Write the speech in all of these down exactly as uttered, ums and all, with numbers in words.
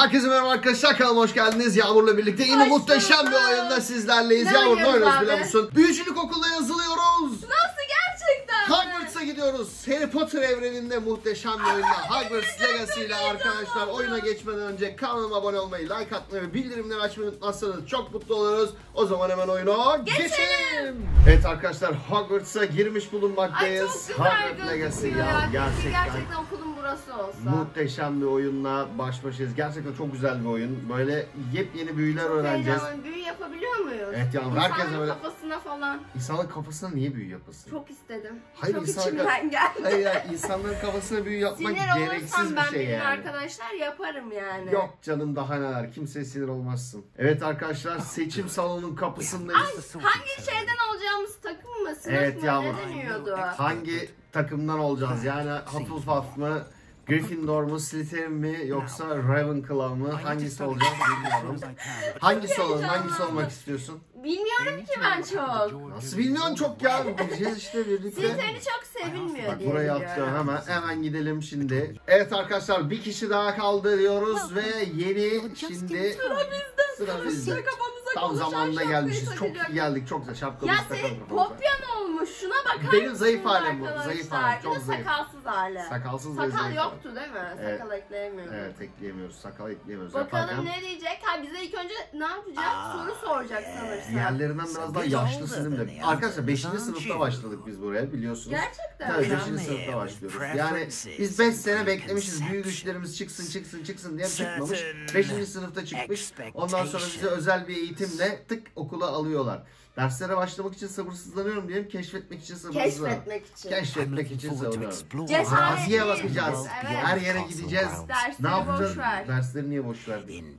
Herkese merhaba arkadaşlar, kanalıma hoş geldiniz. Yağmur'la birlikte yine Hoş muhteşem bir oyunda sizlerleyiz. Ne Yağmur ne oynuyoruz oynuyoruz abi? biliyor musun? Büyücülük okuluna yazılıyoruz. Nasıl, gerçekten mi? Hogwarts'a gidiyoruz. Harry Potter evreninde muhteşem bir oyunda. Hogwarts Legacy ile arkadaşlar oyuna geçmeden önce kanalıma abone olmayı, like atmayı ve bildirimleri açmayı unutmazsanız çok mutlu oluruz. O zaman hemen oyuna geçelim. geçelim. Evet arkadaşlar, Hogwarts'a girmiş bulunmaktayız. Ay çok güzel Hogwarts Legacy gözüküyor ya. ya. Gerçekten. Gerçekten okulun burası olsa. Muhteşem bir oyunla baş başayız. Gerçekten çok güzel bir oyun. Böyle yepyeni büyüler öğreneceğiz. Heyecanlı, büyü yapabiliyor muyuz? Evet yavrum, herkes İnsanların öyle. kafasına falan. İnsanın kafasına niye büyü yapasın? Çok istedim. Hayır, çok insan- içimden geldi. Hayır ya, insanların kafasına büyü yapmak Sinir gereksiz olursam bir ben şey benim yani. arkadaşlar yaparım yani. Yok canım, daha neler. Kimseye sinir olmazsın. Evet arkadaşlar, seçim salonunun kapısındayız. Hangi şeyden alacağımız takım mı? Sınıf Evet mı? yavrum. Ne deniyordu? Hangi takımdan olacağız? Yani Hufflepuff mı? Gryffindor mu? Slytherin mi? Yoksa Ravenclaw mı? Hangisi olacak bilmiyorum. Hangisi olalım? Hangisi olmak istiyorsun? Bilmiyorum ki ben çok. Nasıl bilmiyorsun çok ya? Gideceğiz işte birlikte. Slytherin çok sevilmiyor Bak diye buraya biliyorum. atlıyorum hemen. Hemen gidelim şimdi. Evet arkadaşlar, bir kişi daha kaldı diyoruz ve yeni şimdi Sıra bizde. sıra bizde. Kafamıza Tam konuşan zamanında şapkayı gelmişiz. Çok takacak. iyi geldik. Çok güzel. Ya Şapkamızı takalım senin kafamıza. kopyan olmuş. Şuna bakar Benim mısınız zayıf halim bu, arkadaşlar? zayıf halim, çok Bir de zayıf. sakalsız hali. Sakalsız ve Sakal zayıf yoktu değil mi? Evet. Sakal ekleyemiyoruz. Evet, ekleyemiyoruz. Sakal ekleyemiyoruz. Bakalım Yaparken ne diyecek? Ha bize ilk önce ne yapacak? Soru soracak sanırsam. diğerlerinden biraz daha yaşlısın değil mi? Arkadaşlar beşinci sınıfta başladık biz buraya, biliyorsunuz. Gerçekten Tabii mi? beşinci sınıfta başlıyoruz. Yani biz beş sene beklemişiz. Büyü güçlerimiz çıksın çıksın çıksın diye çıkmamış. beşinci sınıfta çıkmış. Ondan sonra bize özel bir eğitimle tık okula alıyorlar. Derslere başlamak için sabırsızlanıyorum diyelim. Keşfetmek için sabırsızlanıyorum. Keşfetmek için. Keşfetmek için sabırsızlanıyorum. Cesaret. Araziye bakacağız. Evet. Her yere gideceğiz. Dersleri Ne yapacağız? boş ver. Dersleri niye boş verdin?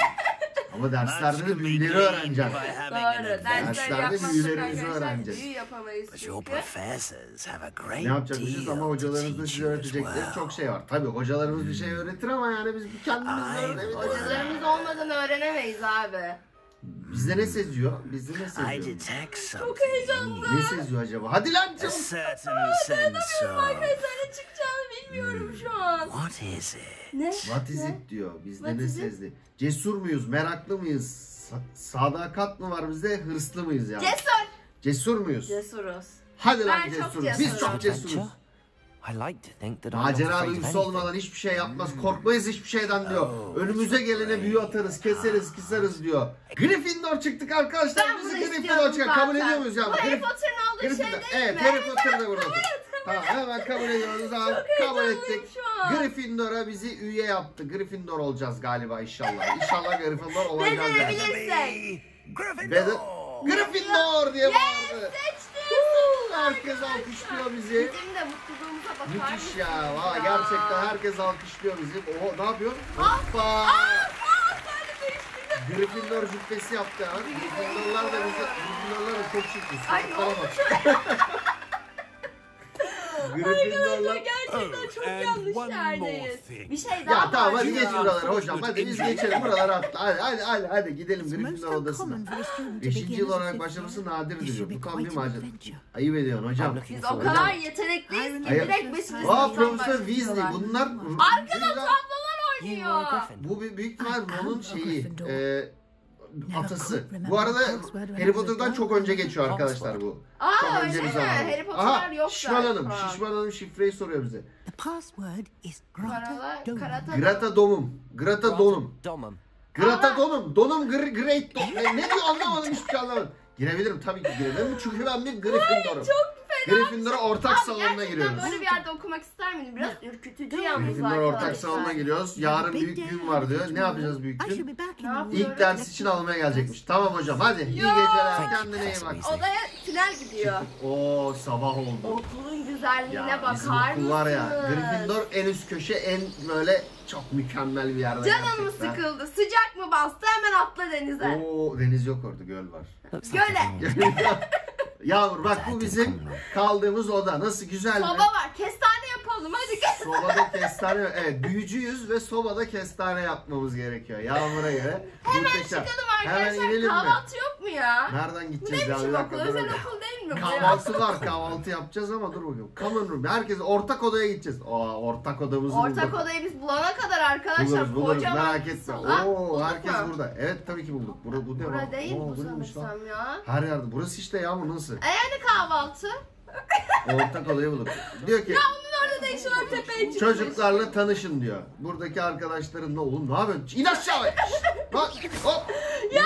Ama derslerde de büyüleri öğreneceğiz. Doğru. Dersleri Derslerde yapmazsak büyülerimizi arkadaşlar öğreneceğiz. büyü yapamayız çünkü. Ne yapacakmışız ama hocalarımız da size öğretecekleri çok şey var. Tabii hocalarımız bir şey öğretir ama yani biz kendimiz de öğrenebiliriz. Hocalarımız olmadan öğrenemeyiz abi. Bizde ne seziyor? Bizde ne seziyor? Çok heyecanlı. Ne seziyor acaba? Hadi lan canım. Arkadaşlar ne çıkacağını bilmiyorum şu an. What is it? Ne? What is Ne? it diyor. Bizde What ne is it? sezdi? Cesur muyuz? Meraklı mıyız? Sa- sadakat mı var bizde? Hırslı mıyız yani? Cesur. Cesur muyuz? Cesuruz. Hadi lan Ben çok cesuruz. Biz cesurum. çok cesuruz. I like to think that I'm not Macera afraid of duygusu anything. olmadan hiçbir şey yapmaz. Korkmayız hiçbir şeyden diyor. Önümüze gelene büyü atarız, keseriz, kısarız diyor. Gryffindor çıktık arkadaşlar. Ben Bizi bunu Gryffindor istiyordum çıkar. Kabul zaten. ediyor muyuz ya? Bu Harry Gryff- Potter'ın olduğu şey Gryffindor. değil Evet, mi? Harry Potter da burada. Evet, Tamam, hemen kabul ediyoruz. Tamam, kabul heyecanlıyım ettik. şu an. Gryffindor'a bizi üye yaptı. Gryffindor olacağız galiba inşallah. İnşallah Gryffindor olacağız. yani. Becerebilirsek. Gryffindor! Gryffindor diye bağırdı. Seçtim. Herkes alkışlıyor bizi. Bizim de mutluluğumuza bakar Müthiş mısınız ya. Vay, gerçekten herkes alkışlıyor bizi. Oho, ne yapıyor? Hoppa. Aa, böyle değiştirdim. Gryffindor cübbesi yaptı ha. Gryffindorlar da bizi, Gryffindorlar da çok şık. Ay ne oldu Gryffindorlar. Gerçekten çok yanlış yerdeyiz. Bir şey daha Ya tamam, var hadi ya. geç buraları hocam. Hadi biz geçelim buraları atla. Hadi hadi hadi, hadi gidelim Gryffindor odasına. Beşinci yıl olarak başlaması nadirdir diyor. Bu tam bir macera. Ayıp ediyorsun hocam. Biz o kadar yetenekliyiz ki Hayır. direkt beşinci Aa, sınıftan Profesör Weasley. başlıyorlar. Bunlar... Arkada tablolar oynuyor. Bu bir büyük ihtimal Ron'un şeyi. E, atası. Bu arada Harry Potter'dan çok önce geçiyor arkadaşlar bu. Aa Çok öyle önce mi? bir zaman. Harry Potter'lar Aha, yok Şişman zaten Hanım. şu an. Şişman Hanım şifreyi soruyor bize. The password is Karalar, Grata karata. Grata Domum. Grata Donum. Domum. Grata Ama- Donum. Donum gr Great Dom. Ne, ne diyor anlamadım, hiçbir şey anlamadım. Girebilirim tabii ki girebilirim çünkü ben bir Gryffindor'um. Çok fena. Gryffindor'a ortak Abi salonuna gerçekten giriyoruz. böyle bir yerde okumak ister miydin? Biraz ürkütücü yalnız Gryffindor arkadaşlar. ortak salonuna giriyoruz. Yarın büyük gün var diyor. Ne yapacağız büyük I should gün? be back in Ne the yapıyor? İlk ders için almaya gelecekmiş. Tamam hocam, hadi. İyi geceler. Kendine iyi bak. Odaya tünel gidiyor. Oo, sabah oldu. Okulun güzelliğine Ya bizim bakar okul var ya. mısınız? Gryffindor en üst köşe, en böyle çok mükemmel bir yerde. Canım mı gerçekten. sıkıldı? Sıcak mı bastı? Hemen atla denize. Oo, deniz yok orada, göl var. Göle. Yağmur bak, bu bizim kaldığımız oda. Nasıl, güzel mi? Soba var. Kestane yapalım. Hadi gel. Sobada kestane, evet, büyücüyüz ve sobada kestane yapmamız gerekiyor Yağmur'a göre. Hemen Muhteşem. çıkalım Hemen arkadaşlar. inelim mi? Kahvaltı yok mu ya? Nereden Bu gideceğiz ne ya? Bir biçim dakika, okul? dur Özel hadi. okul değil değil mi bu ya? Kahvaltı var, kahvaltı yapacağız ama dur bakalım. Common room. Herkes ortak odaya gideceğiz. Aa, ortak odamızı Ortak bulduk. odayı biz bulana kadar arkadaşlar Buluruz, buluruz. kocaman Merak bir etme. salon. Oo, Bulduk herkes mu? burada. Evet tabii ki bulduk. Bura, bu ne Bura lan? değil Oo, bu neymiş lan? sanırsam ya. Her yerde. Burası işte Yağmur nasıl? E yani kahvaltı. Ortak odayı bulduk. Diyor ki Onun orada da işi var tepeye çıkmış. çocuklarla tanışın diyor. Buradaki arkadaşlarınla oğlum ne yapıyorsun? İn aşağı be. Bak hop. Ya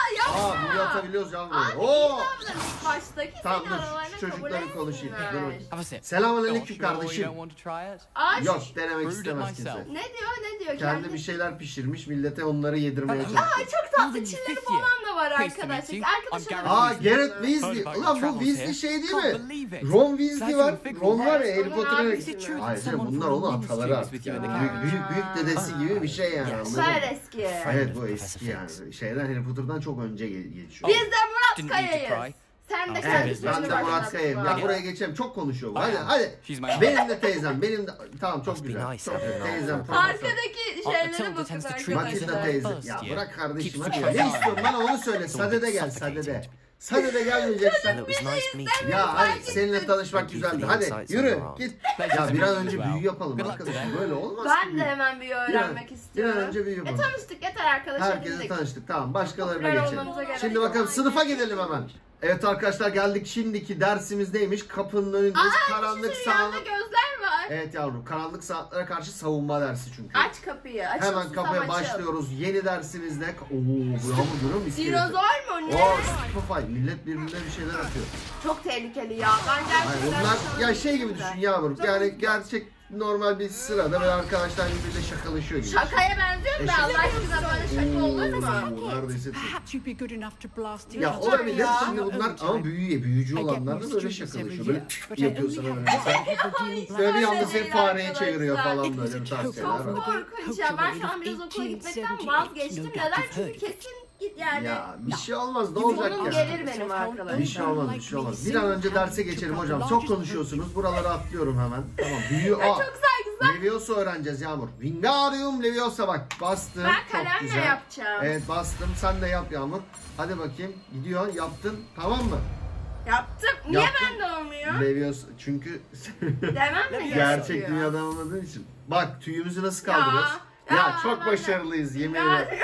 Aa bunu atabiliyoruz Yağmur. Oo. İlk baştaki Tamam seni dur aralarına şu çocukları kabul konuşayım. etsinler. Dur. Have a sip. Selamünaleyküm Sure you kardeşim. don't want to try it? Aa, Yok şu- denemek Brewed it istemez kimse. myself. Ne diyor ne diyor Kendi bir şeyler pişirmiş millete onları yedirmeye çalışıyor. Ay çok tatlı çilleri falan da var arkadaşlar. Arkadaşlar Aa Garrett Weasley. Ulan bu Weasley şey değil mi? Ron Weasley var. Ron var ya Harry Potter'ın. Hayır canım bunlar onun ataları artık. Yani. Büyük, büyük, büyük dedesi gibi bir şey yani. anladın mı? Süper eski. Evet bu eski yani. Şeyden Harry Potter'dan çok önce gel- geçiyor. Biz de Murat Didn't need to Kaya'yız. cry. Sen de Evet, kendi Evet ben sözünü de Murat başlattın Kaya'yım. Ya bana. buraya geçelim. Çok konuşuyor bu. Hadi hadi. She's my Benim de teyzem. Benim de tamam çok Must be güzel. nice Çok having güzel. an Teyzem old profesör. Arkadaki Aa, şeylere Matilda bakın tends to treat arkadaşlar. Matilda Güzel. teyze. First Ya year. bırak kardeşim Keeps hadi. the Ne child istiyorsun bana onu söyle. Sadede gel sadede. Sadede gelmeyeceksen. Well, it was nice meeting Ya hadi Fark seninle ettim. tanışmak Thank you for güzeldi. the Hadi insights yürü on the git. Pleasure Ya to bir an meet you önce as well. büyü yapalım Good luck arkadaşım. today. Böyle olmaz ki Ben de büyü. hemen bir Bir an- öğrenmek Bir an istiyorum. önce büyü E yapalım. tanıştık yeter arkadaşlar. Herkesle Biz de- tanıştık. Tamam başkalarına Popüler geçelim. olmamıza gerek Şimdi yok. bakalım sınıfa gidelim hemen. Evet arkadaşlar geldik şimdiki dersimiz neymiş? Kapının önündeyiz. Karanlık Şu rüyanda saat. gözler var. Evet yavrum karanlık saatlere karşı savunma dersi çünkü. Aç kapıyı. Açıl Hemen susam kapıya açıl. başlıyoruz. Yeni dersimizde. Oo bu yağmur görüyor musun? İskeleti. Dinozor mu ne? Oo Spotify. Millet birbirine bir şeyler atıyor. Çok tehlikeli ya. Ben Hayır, gerçekten... bunlar ya şey gibi düşün yavrum. Yani gerçek normal bir sırada böyle arkadaşlar birbiriyle şakalaşıyor gibi. Şakaya benziyor da Allah aşkına böyle şaka olur mu? Oo, neredeyse. Perhaps you'd be good enough to blast it. Ya Lütfen olabilir ya. şimdi bunlar ama büyüye büyücü olanlar da böyle şakalaşıyor. Böyle yapıyor sana böyle mesela. Böyle bir anda seni fareye çeviriyor falan böyle bir tarz şeyler Çok var. korkunç ya. Ben şu an biraz okula gitmekten vazgeçtim. Neden? Çünkü kesin git yani. Ya bir şey olmaz ne olacak Sonum ya? gelir benim arkadaşlar. Bir şey olmaz bir şey olmaz. Bir an önce derse geçelim hocam. Çok konuşuyorsunuz. Buraları atlıyorum hemen. Tamam büyü A. Çok saygısız. Leviosa öğreneceğiz Yağmur. Wingardium Leviosa bak bastım. Ben Çok kalemle güzel. yapacağım. Evet bastım. Sen de yap Yağmur. Hadi bakayım. Gidiyor. Yaptın. Tamam mı? Yaptım. Niye Yaptın. bende olmuyor? Leviosa çünkü Demem mi gerçek gerekiyor? dünyadan olmadığın için. Bak tüyümüzü nasıl kaldırıyoruz? Ya, ya, çok ben de- başarılıyız yemin Ya, ederim.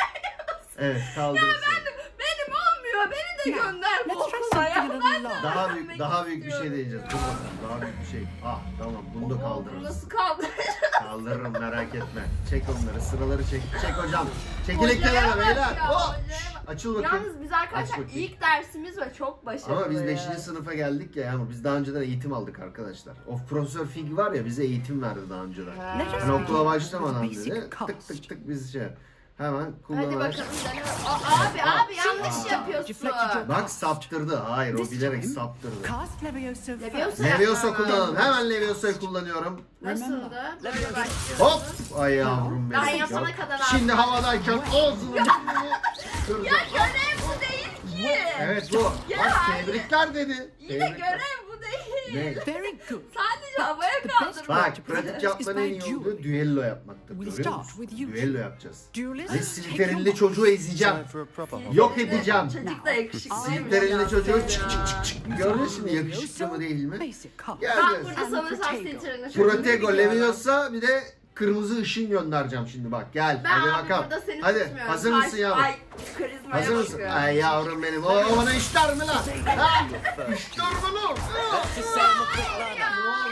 Evet kaldırıyoruz. benim olmuyor. Beni de gönder bu let's try okula ya. something a Ben little de low. Daha öğrenmek büyük daha büyük bir şey istiyorum. diyeceğiz. Dur bakalım daha büyük bir şey. Ah tamam bunu da Bunu kaldırırız. nasıl kaldıracağız? Kaldırırım merak etme. Çek onları sıraları çek. Çek hocam. Çekilin Hocaya kenara bak beyler. ya, Hop. hocaya bak. Açıl bakayım. Yalnız biz arkadaşlar Aç bakayım. ilk dersimiz ve çok başarılı. Ama biz beşinci sınıfa geldik ya Yağmur. Biz daha önceden eğitim aldık arkadaşlar. O Profesör Fig var ya bize eğitim verdi daha önceden. Ha. Yani okula başlamadan dedi. Tık tık tık biz şey hemen Hadi kullanarak. bakalım. dene- Aa, Abi abi yanlış Aa. yapıyorsun. Bak saptırdı. Hayır o bilerek saptırdı. Cast Leviosa Leviosa. first. Leviosa kullanalım. Hemen Leviosa'yı kullanıyorum. Nasıldı? Böyle başlıyorsun. Hop! Ay yavrum Ben benim. yapana ya. kadar Şimdi ağzına- havadayken ağzını burnunu kıracağım. Ya görev bu değil ki. Evet bu. Ya Bak hayır. tebrikler dedi. Yine Tebrikler. görev bu değil. Ne? Very good. Sadece havaya The best kaldırmak. Bak to pratik progress yapmanın en is iyi by olduğu duel. düello yapmaktır. We'll Görüyor start musun? with you Düello two. yapacağız. Duelist, Ve take Slytherin'li your çocuğu ezeceğim. Time for a proper hobby. Yok edeceğim. Çocuk da yakışıklıymış. Slytherin'li çocuğu ya. çık çık çık çık. Gördün şimdi yakışıklı mı değil mi? Basic cast. Gel Ben gel. burada And sanırsam Protego. Slytherin'in çocuğunu Protego, biliyorum. Leviosa bir de kırmızı ışın göndereceğim şimdi bak gel. Ben Hadi abi bakalım. burada seni Hadi tutmuyorum. hazır Ay- mısın yavrum? Ay karizmaya Hazır mısın? bakıyorum. Ay yavrum benim. O, o bana işler mi lan? Ha? İşler mi lan? Just say I'm a quick learner.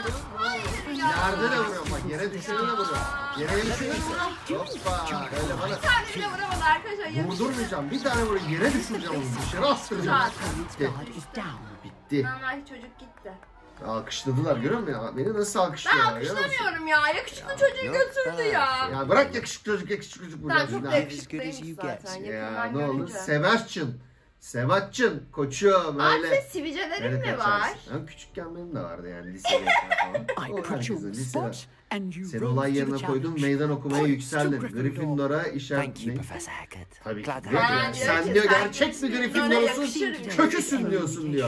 Yerde de vuruyorum bak yere düşene de vuruyorum. Yere düşürürse. Hoppa. Böyle bana Bir tane bile vuramadı arkadaşlar. Yakışıklı. vurdurmayacağım. Bir tane vurup yere düşüreceğim onu. Dışarı astıracağım. Bitti. Guard is down. Bitti. Vallahi çocuk gitti. Alkışladılar görüyor musun ya? Beni nasıl Ben alkışlıyorlar görüyor musun? alkışlamıyorum ya. Yakışıklı çocuğu götürdü ya. Ya bırak yakışıklı çocuk yakışıklı çocuk burada. Tamam çok da Ya, yakışıklıymış zaten. ya Yakından ne olur. görünce. Sebastian. Sebastian koçum Abi öyle. sivilcelerin Öyle mi kaçarsın. var? Ben küçükken benim de vardı yani lisedeyken falan. I O put you herkesin on the lisede. spot and you Seni rose olay to the yerine koydum, challenge. meydan okumaya Points yükseldin. to Gryffindor. Gryffindor'a işaret Thank you, ne? Professor Haggard. Tabii ki. Glad Diyor that ki, Ha, diyor sen ki diyor sen gerçek bir Gryffindor'a Gryffindor'sun, yakışır diyor. köküsün diyorsun diyor.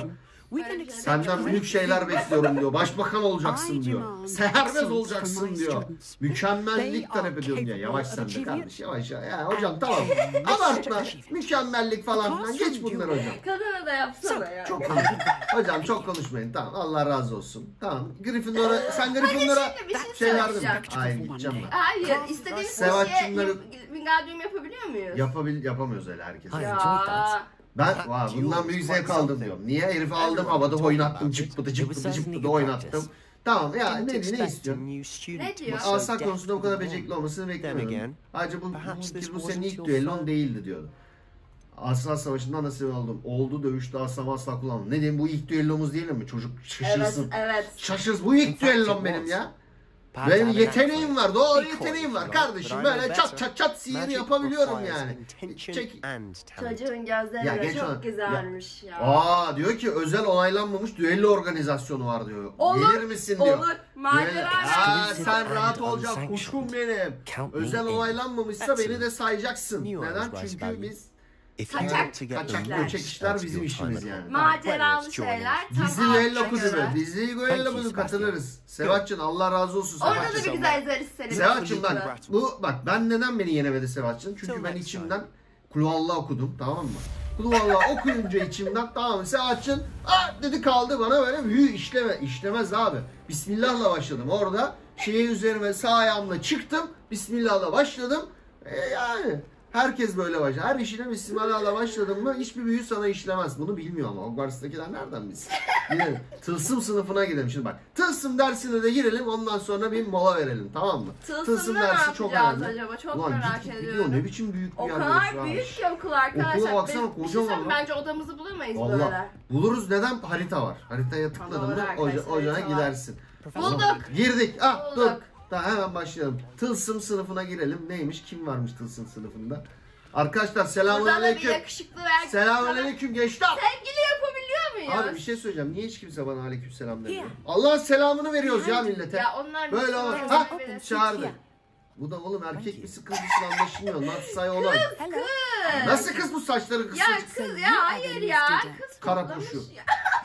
We can Senden accept Senden büyük şeyler bekliyorum diyor. Başbakan olacaksın diyor. Seherbez olacaksın diyor. Mükemmellik talep ediyorum diyor. Yavaş sen de kardeş, yavaş ya. Ya hocam tamam. Abartma. Mükemmellik falan filan. Geç bunları hocam. Kadına da yapsana ya. Çok konuşmayın. Hocam çok konuşmayın. Tamam, Allah razı olsun. Tamam. Gryffindor'a, sen Gryffindor'a şimdi bir şey şey verdin mi? söyleyeceğim. Hayır, gideceğim ben. Hayır, istediğimiz bir şeye Sevatçımları- yap- Wingardium yapabiliyor muyuz? Yapabil, yapamıyoruz öyle herkes. Hayır. Ya. Ben vay, bundan büyük zevk aldım diyorum. Niye? Herifi aldım, havada oynattım, çıkpıdı çıkpıdı çıkpıdı oynattım. Tamam ya, ne, ne istiyorsun? Ne diyor? Asa konusunda bu kadar becerikli olmasını bekliyorum. Ayrıca bu, bu, bu, bu senin ilk düellon değildi diyordu. Aslan Savaşı'ndan nasıl oldum? Oldu, dövüşte asla asla kullanmadım. Ne diyeyim, bu ilk düellomuz değil mi? Çocuk Evet, şaşırsın. evet. Şaşırsın, bu ilk düellom benim ya. Benim yeteneğim var, doğru yeteneğim var kardeşim. Böyle çat çat çat sihir yapabiliyorum yani. Çek. Çocuğun Ya gözleri geç de ona. çok güzelmiş ya. Aa, diyor ki özel onaylanmamış düello organizasyonu var diyor. Olur, Gelir misin diyor. olur. Macera Düello- ver. Aa, sen rahat olacaksın kuşkum benim. Özel onaylanmamışsa beni de sayacaksın. Neden? Çünkü biz Kaçak. kaçak göçek işler bizim işimiz yani. Maceralı şeyler. Dizi tam düello aklına kuzumu. göre. Dizi düello kuzumu katılırız. Sevatçın Allah razı olsun Orada da Sevatçın. bir güzel izleriz seni. Sevatçın bak, bu bak ben neden beni yenemedi Sevatçın? Çünkü ben içimden Kulüvallah okudum, tamam mı? Kulüvallah okuyunca içimden tamam mı? Sevatçın ah dedi kaldı bana böyle büyü işleme işlemez abi. Bismillah'la başladım orada. Şeyi üzerime sağ ayağımla çıktım. Bismillah'la başladım. E yani herkes böyle başlar. Her işine Bismillah'la başladın mı hiçbir büyü sana işlemez. Bunu bilmiyor ama Hogwarts'takiler nereden bilsin? Gidelim. Tılsım sınıfına gidelim. Şimdi bak. Tılsım dersine de girelim. Ondan sonra bir mola verelim. Tamam mı? Tılsımda ne yapacağız acaba? Çok Ulan merak git git ediyorum. gidiyor. Ne biçim büyük bir O yer kadar burası büyük abi. ki okul arkadaşlar. Okula baksana, Biz- bir şey kocaman söyleyeyim, lan. Bence odamızı bulamayız Vallahi böyle. buluruz. Neden? Harita var. Haritaya tıkladın Tamam, mı arkadaşlar, oca, ocağına harita var. gidersin. Bulduk. Girdik. Ah dur. Bulduk. Tamam hemen başlayalım. Tılsım sınıfına girelim. Neymiş? Kim varmış tılsım sınıfında? Arkadaşlar Burada da bir selamünaleyküm. yakışıklı ve Selamünaleyküm gençler. sevgili yapabiliyor muyuz? Abi bir şey söyleyeceğim. Niye hiç kimse bana aleykümselam demiyor? Allah'ın selamını veriyoruz ya millete. Ya onlar Böyle bir olur. şey Ha verir. çağırdı. Bu da oğlum erkek misin kız mısın anlaşılmıyor. Nasıl say olay. Hello. Nasıl kız bu saçları kısa? Ya kız ya hayır ya. Kız Kara kutlamış kuşu. ya.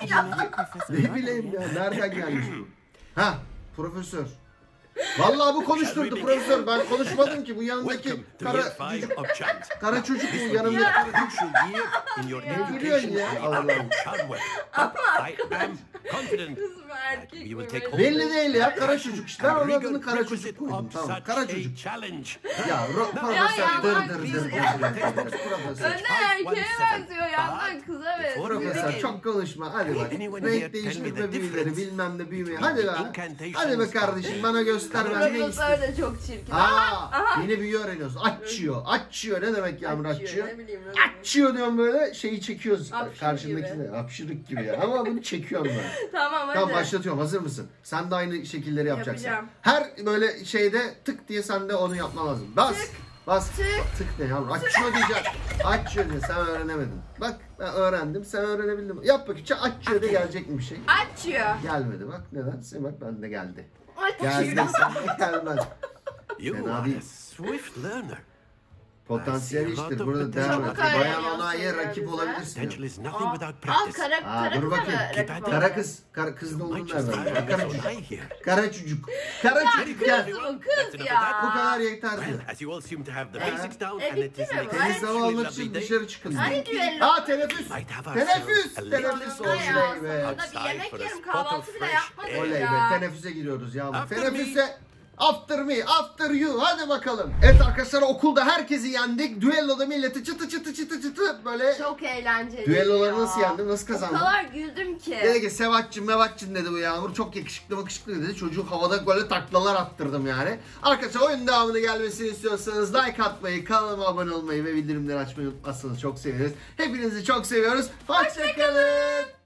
Ne bileyim ya nereden gelmiş bu? Ha profesör. Vallahi bu konuşturdu profesör. Ben konuşmadım ki bu yanındaki Welcome to kara year five çocuk, of Chant. kara çocuk bu This will be yanımda. a crucial year in your Gülüyorsun education ya. at Allah Allah. Charnwell. I am confident Kız mı erkek you mi? will take böyle? Belli değil ya kara çocuk işte. Ben and onun rigor adını kara çocuk requisite koydum. of Tamam such kara a çocuk. challenge. Ya ro- profesör ya, dır bak, dır biz- dır dır dır dır profesör. Önde erkeğe benziyor yandan kıza benziyor. Profesör çok konuşma hadi bak. Anyone here Renk tell me değiştirme the büyüleri difference bilmem ne büyümeyi. between Hadi the be. incantations Hadi be kardeşim bana göster ben ne Profesör istiyorum. de çok çirkin. Aa, yeni büyü öğreniyoruz. Açıyor. Açıyor ne demek yağmur açıyor? Ne bileyim ne demek. Açıyor diyorum böyle şeyi çekiyoruz. Hapşırık Karşındakine. Hapşırık gibi ya. Ama bunu çekiyorum ben. Tamam hadi. Tamam başlatıyorum. Hazır mısın? Sen de aynı şekilleri yapacaksın. Yapacağım. Her böyle şeyde tık diye sen de onu yapman lazım. Bas. Tık. Bas. Tık. Tık ne yavrum? Açıyor diyeceksin. Açıyor diye sen öğrenemedin. Bak ben öğrendim. Sen öğrenebildin mi? Yap bakayım. Açıyor da gelecek mi bir şey? Açıyor. Gelmedi bak. Neden? Sen bak bende geldi. Açıyor. Geldi sen de gelmez. You Fena are değil. a swift learner. Potansiyel iştir. Burada Çok devam et. öğreniyorsun Bayan onaya ya rakip bize. olabilirsin. Potential is nothing Aa, without aa practice. kara, Aa, kara dur kıza bakayım. mı rakip Kara oldu? Kara kız. Kara kız ne olduğunu Might just nereden? find Bak, a Kara little çocuk. eye here. Kara çocuk. Kara çocuk gel. Kız mı kız ya? Bu kadar yeterli. Well, as you all seem to have the Yeah. basics down E, and it bitti is mi an bu? Temiz hava exceptionally almak lovely için day, dışarı çıkın. Hani düello? Aa teneffüs. might have Teneffüs. ourselves a Teneffüs little Ay ya, oley be. sonunda bir yemek for a yerim spot kahvaltı of bile fresh yapmadım Oley be. ya. Teneffüse giriyoruz ya. After Teneffüse after me, after you. Hadi bakalım. Evet arkadaşlar okulda herkesi yendik. Düelloda milleti çıtı çıtı çıtı çıtı böyle. Çok eğlenceli. Düelloları ya. nasıl yendim? Nasıl O kazandım? kadar güldüm ki. Dedi ki Sevatçım Mevatçım dedi bu Yağmur. Çok yakışıklı bakışıklı dedi. Çocuğu havada böyle taklalar attırdım yani. Arkadaşlar oyun devamını gelmesini istiyorsanız like atmayı, kanalıma abone olmayı ve bildirimleri açmayı unutmazsanız çok seviniriz. Hepinizi çok seviyoruz. Hoşçakalın.